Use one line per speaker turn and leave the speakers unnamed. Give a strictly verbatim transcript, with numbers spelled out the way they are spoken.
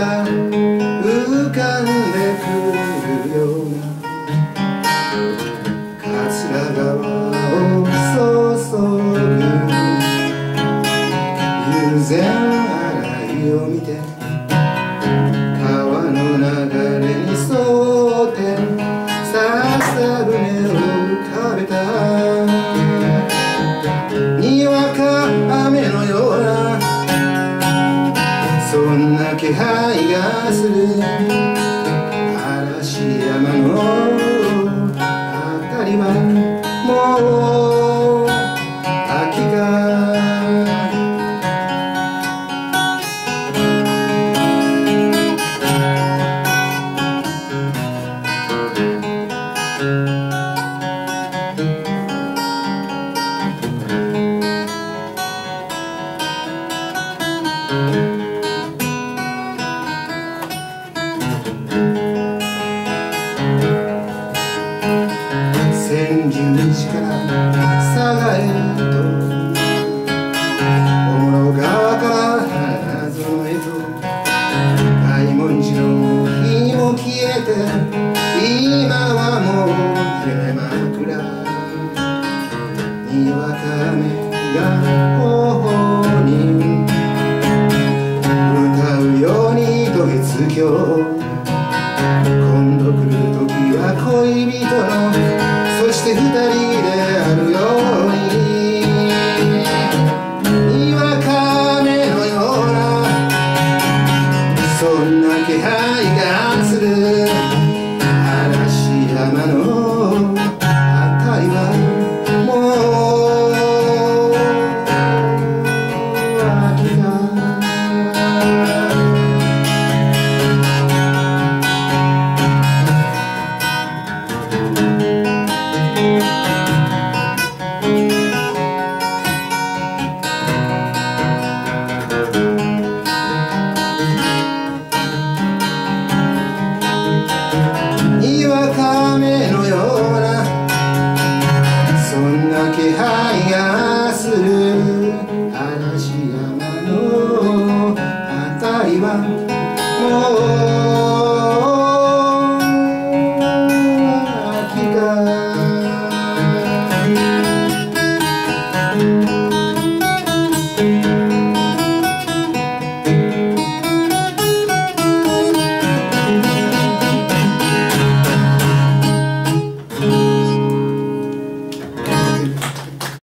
が浮かんでくるような桂川を注ぐ友禅洗いを見て川の流れに沿って笹舟を浮かべたにわか雨のようなそんな気配がする嵐山のあたりはもう秋か千住市から佐賀へと小室川から花園へと大文字の日も消えて今はもう夢枕にわか雨が頬に歌うように渡月橋今度来る時は恋人のそして二人であるようににわか雨のようなそんな気配がする嵐山のあたりはもう秋かにわか雨のようなそんな気配がする嵐山のあたりはもう秋か